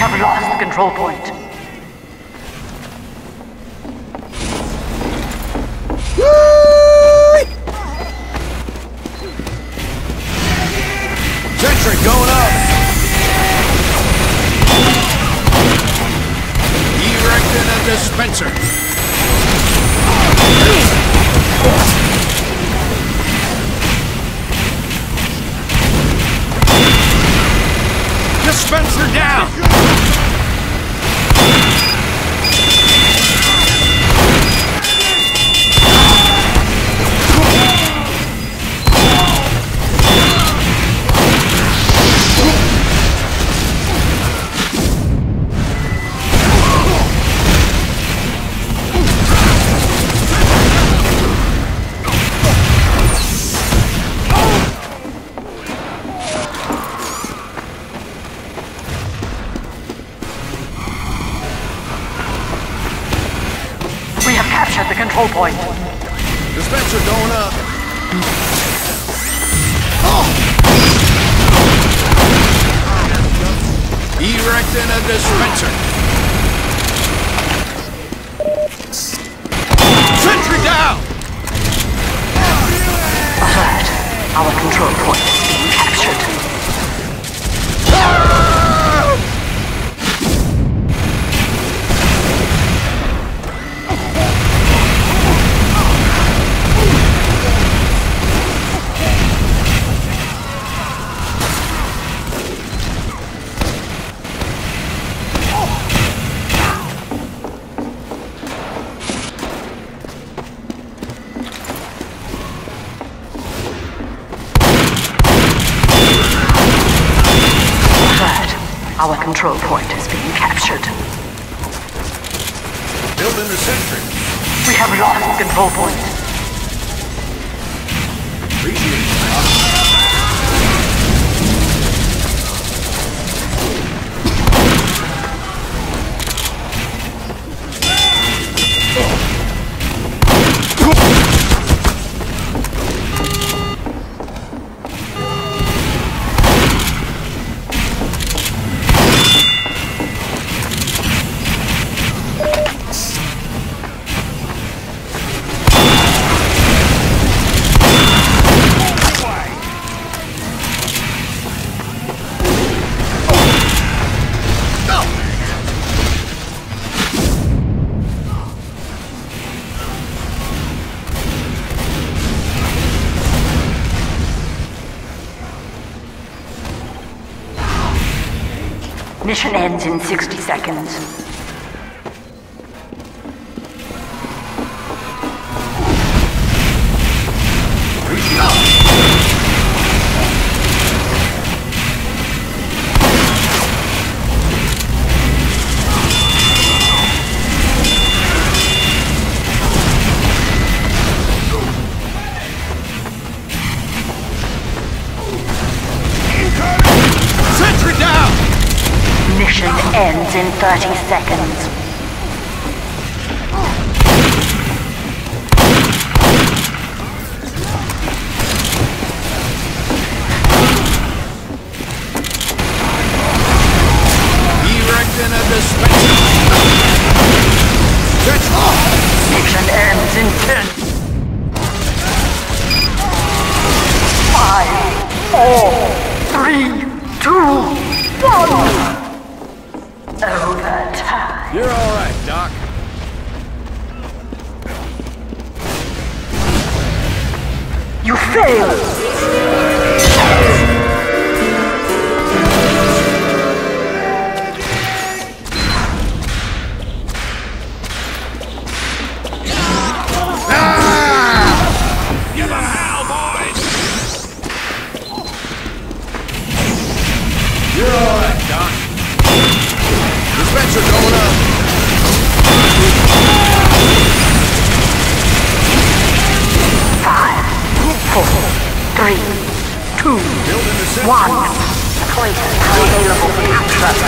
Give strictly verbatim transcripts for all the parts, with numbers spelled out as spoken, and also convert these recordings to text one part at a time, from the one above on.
have lost the control point. Sentry going up! Erecting a dispenser! Dispenser down! At the control point. Dispenser going up. Oh. Erecting a dispenser. Sentry down! Alert. Our control point is being captured. Ah! Our control point is being captured. Building the sentry. We have lost the control point. Appreciate it. Mission ends in sixty seconds. Sentry down! Mission ends in thirty seconds. Erecting a dispenser. Mission ends in ten. Five, four, three, two, one. Overtime. You're all right, Doc. You failed. Give them hell, boys! You're all right, Doc. Dispenser going up. Five, four, three, two, one. Poison available for capture.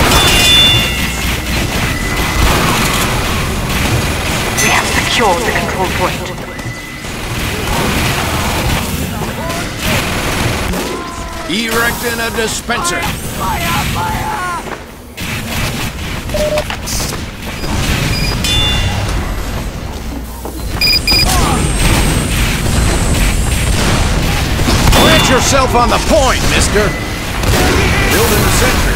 We have secured the control. control point. Erecting a dispenser. Fire! Fire! Plant yourself on the point, mister. Building the sentry.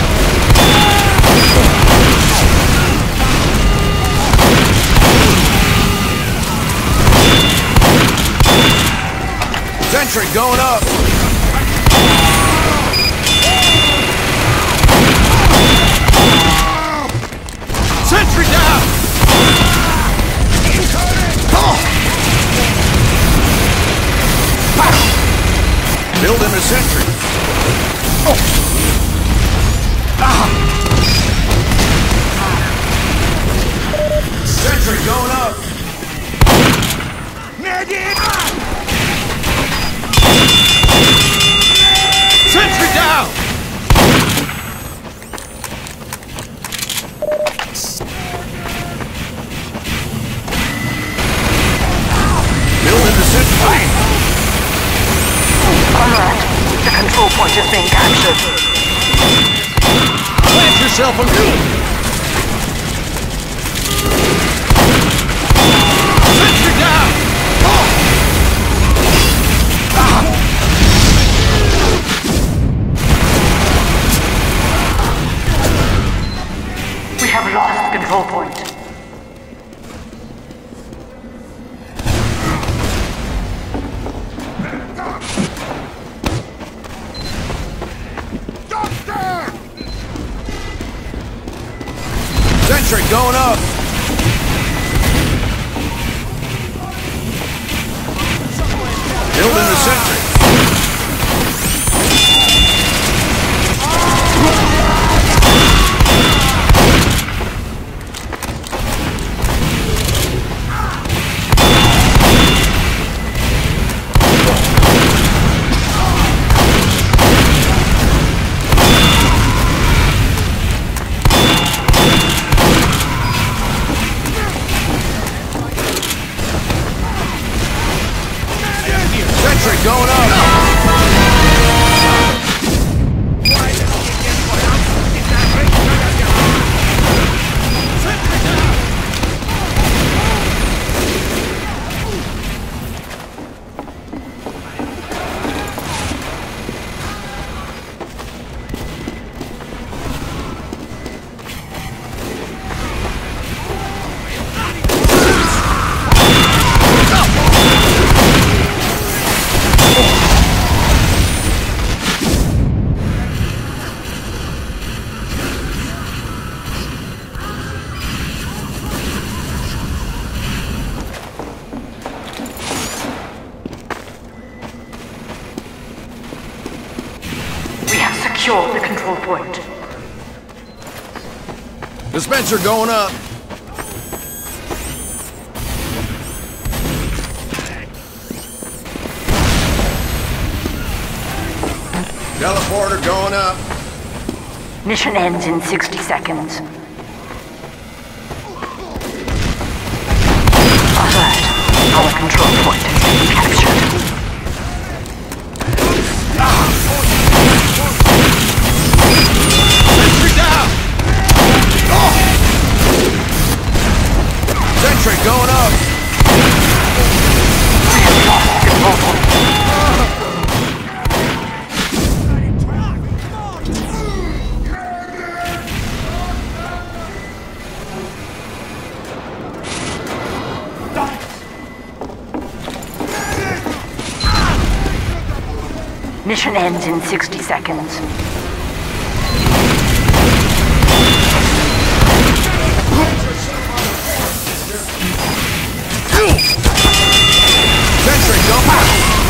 Sentry going up. Sentry down. Oh. Building a sentry. Oh. Ah. Sentry going up. Medic. Sentry down! Building the sentry. Alright, the control point is being captured. Plant yourself on two. Sentry down! Oh. Ah. We have lost control point. Sentry going up. Building the sentry. Sentry going up. Secure the control point. Dispenser going up. Teleporter going up. Mission ends in sixty seconds. Alert. Our control point has been captured. Sentry down! Oh. Sentry going up! We have lost control point. Mission ends in sixty seconds. Sentry, go back!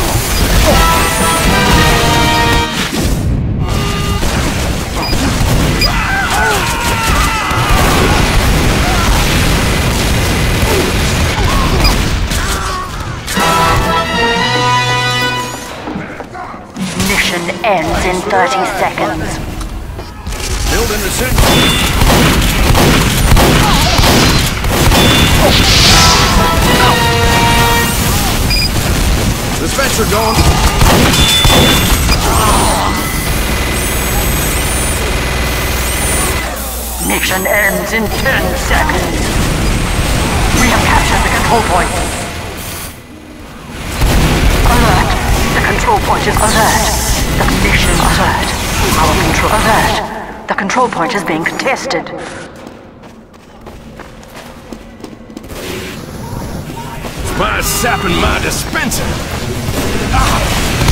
Mission ends in thirty seconds. Building the sentry. Oh. Sensor going. Mission ends in ten seconds. We have captured the control point. Alert. The control point is alert. The mission alert. Our control alert. The control point is being contested. My sapping my dispenser. Ah.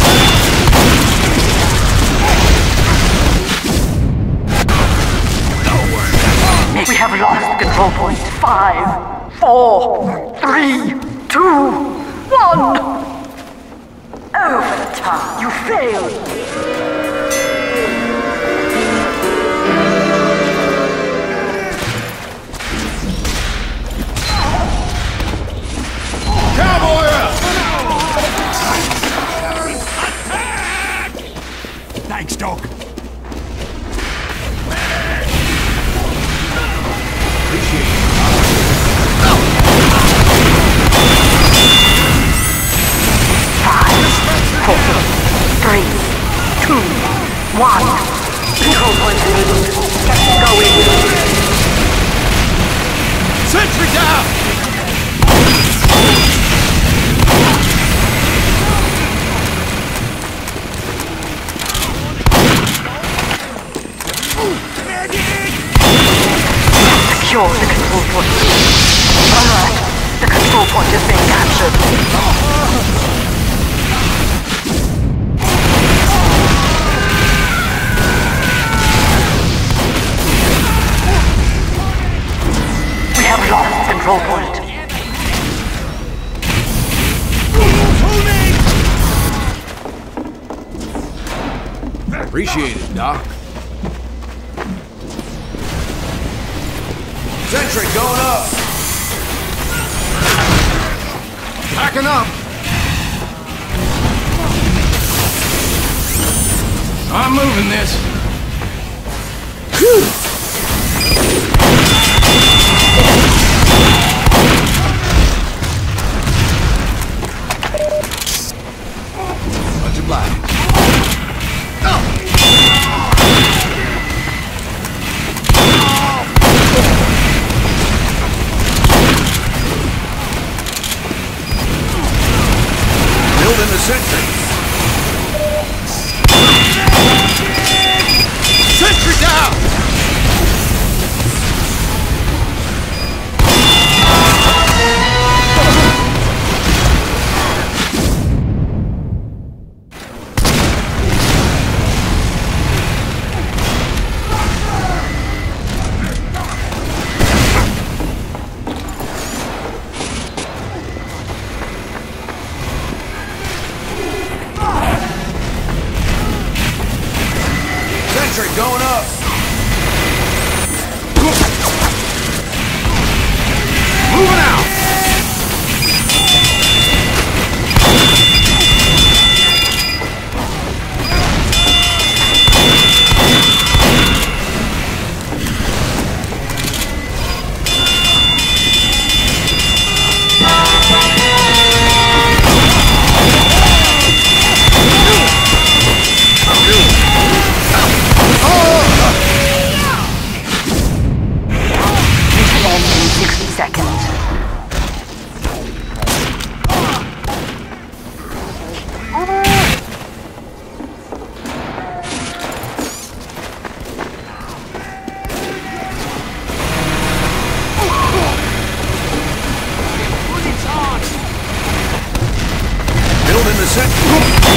We have lost control point. Five, four, three, two, one. Overtime. You failed. Cowboy up! Thanks, Doc. Appreciate it. Five, four, three, two, one. Control point enabled. Go in. Sentry down! Secure the control point. Alert. The control point is being captured. We have lost control point. Appreciate it, Doc. Sentry going up. Backing up. I'm moving this. Whew. Much obliged. Oh. Building the sentry. Sentry down! Sentry going up. Moving out. sixty seconds. Building the sentry.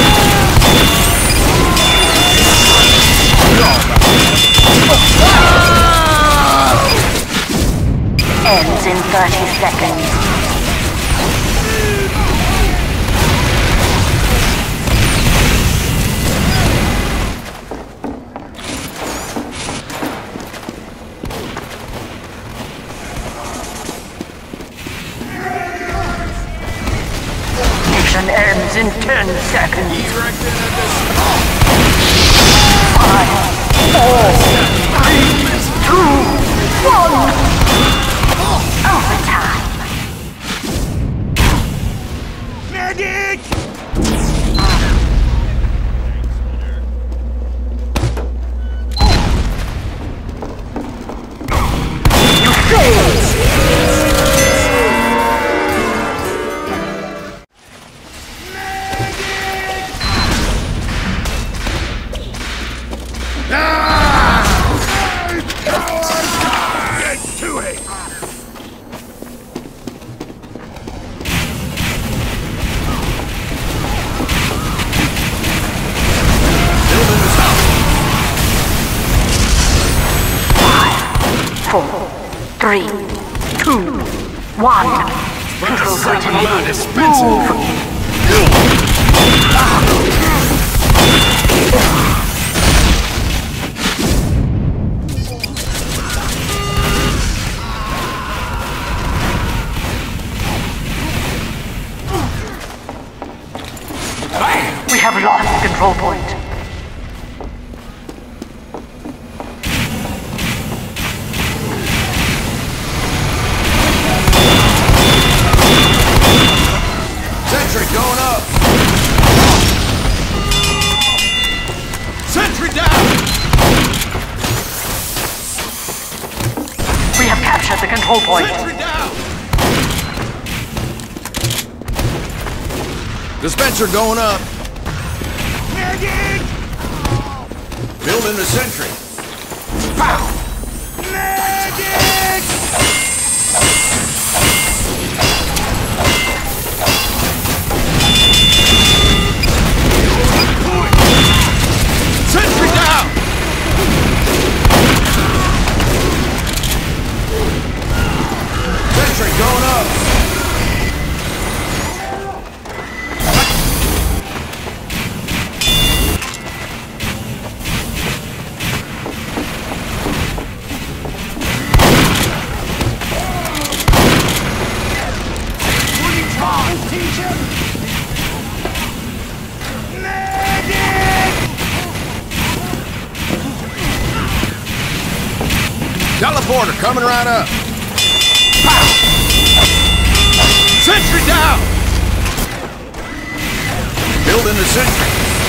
Ends in thirty seconds. Mission ends in ten seconds. Five, four, three, two, one. Overtime. Medic! Four, three, two, one. Control point enabled. Move. We have lost the control point. Sentry going up! Sentry down! We have captured the control point. Sentry down! Dispenser going up! Medic! Building the sentry! Pow! Medic! Sentry down! Sentry going up! Teleporter coming right up. Pow! Sentry down! Building the sentry.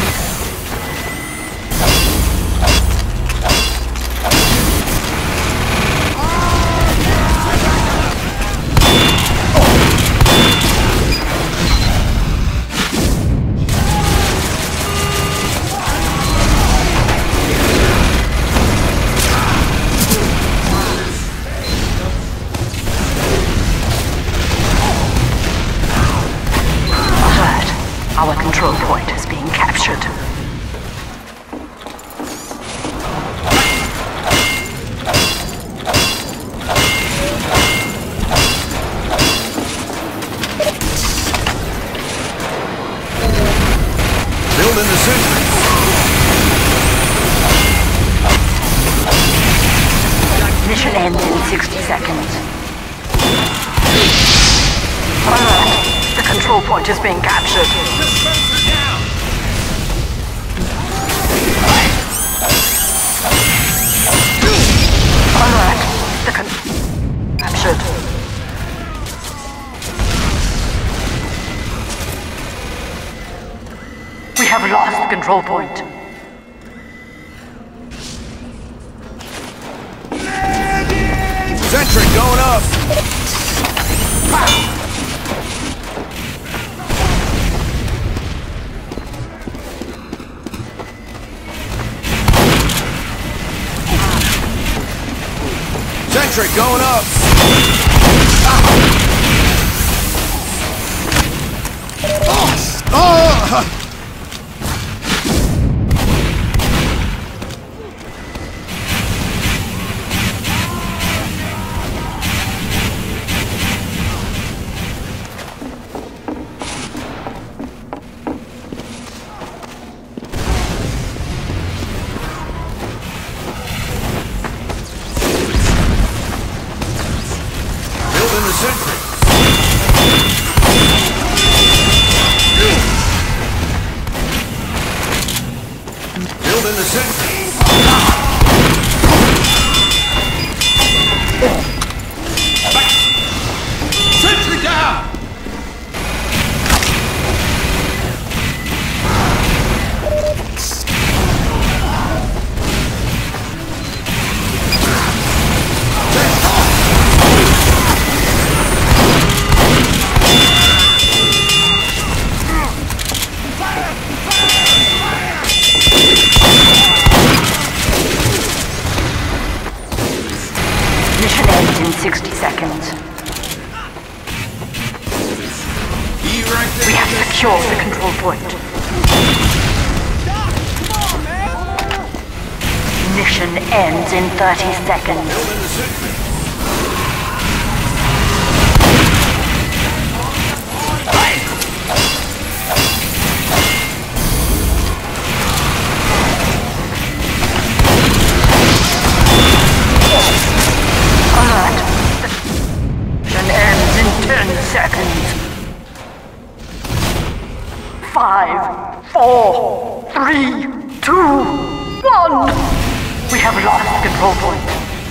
Our control point is being captured. Building the sentry. Mission ends in sixty seconds. Alert! The control point is being captured. Dispenser down! Alert! The con... captured. We have lost the control point. Sentry going up! Pow! Sentry going up! Oh! Oh! Building the sentry. Building the sentry. Sentry down! Mission ends in sixty seconds. Erect We have secured the control point. Mission ends in thirty seconds. Building the sentry. three, two, one. We have lost the control point.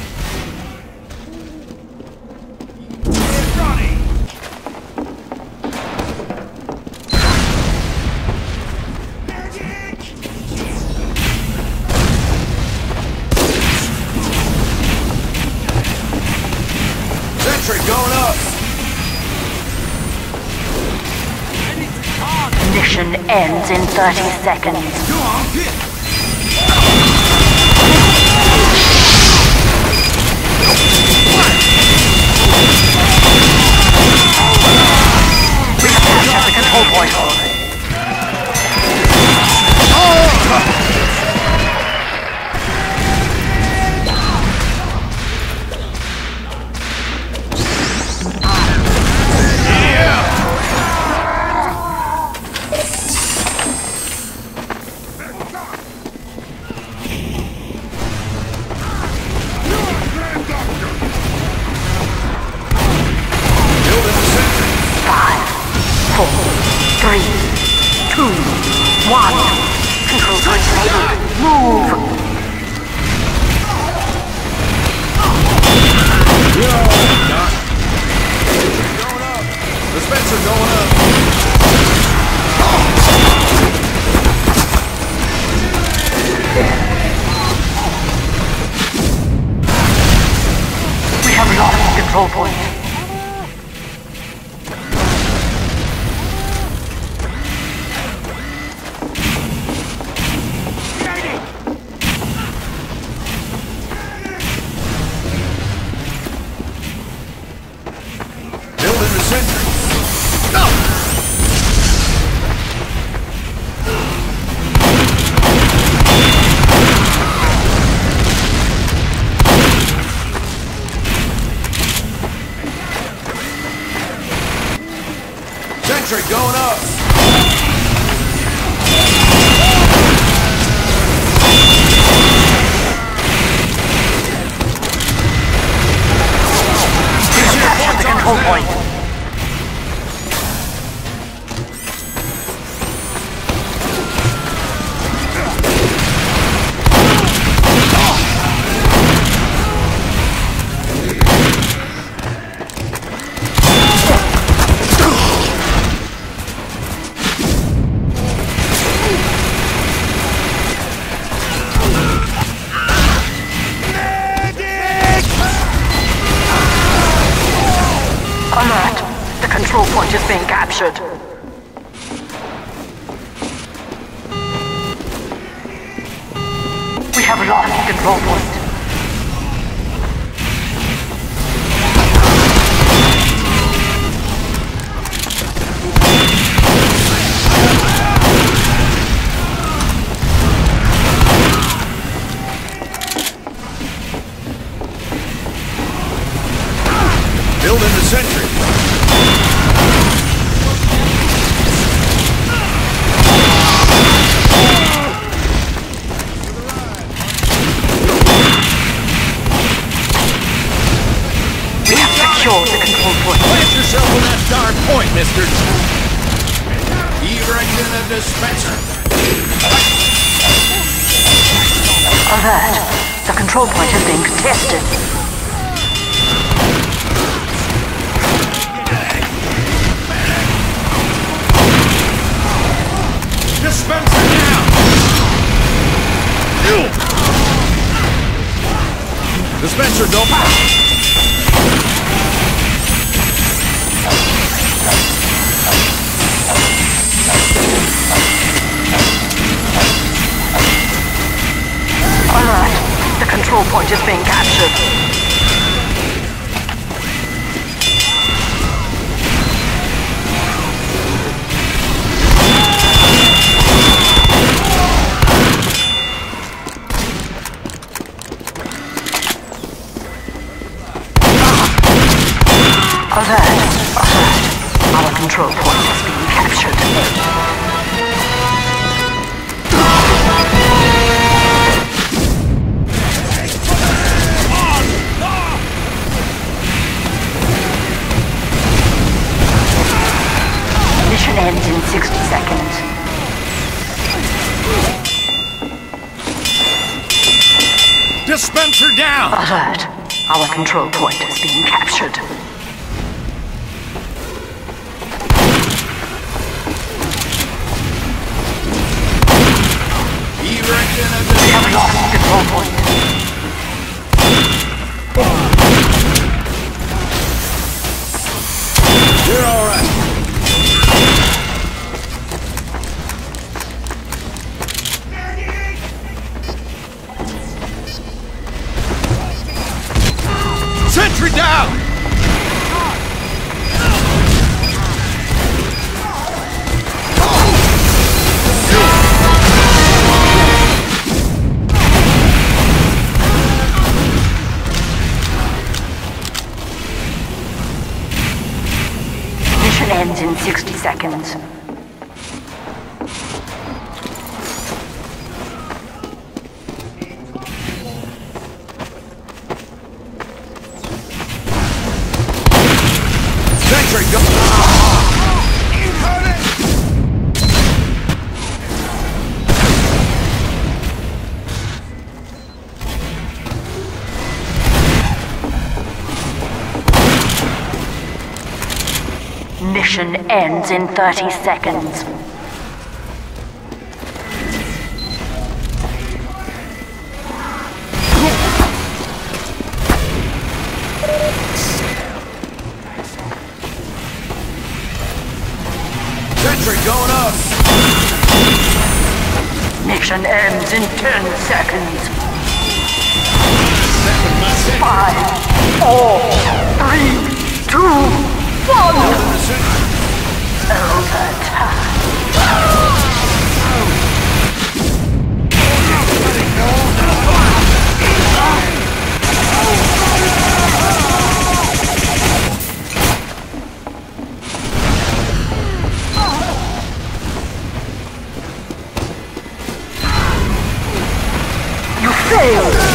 Sentry going up. Mission ends in thirty seconds. Come on, get. We have captured the control point. Four, three, two, one. Control point enabled. Move. Yo, Doc. Going up. Dispenser going up. We have lost the control point. Sentry going up. Capture the control point. Alert! The control point is being captured. We have lost the control point. Building the sentry. We have secured the control point. Plant yourself on that darn point, mister. Erecting the dispenser. Alert! The control point is being contested. Dispenser down! Dispenser don't pass! Alert! The control point is being captured. Alert! Alert! Our control point is being captured. Mission ends in sixty seconds. dispenser down! Alert. Our control point is being captured. Erection of We have lost control point. You're all right. Sentry down! Mission ends in sixty seconds. Sentry, go! Mission ends in thirty seconds. Sentry going up! Mission ends in ten seconds. Five, four, three, two, one. Overtime. You failed!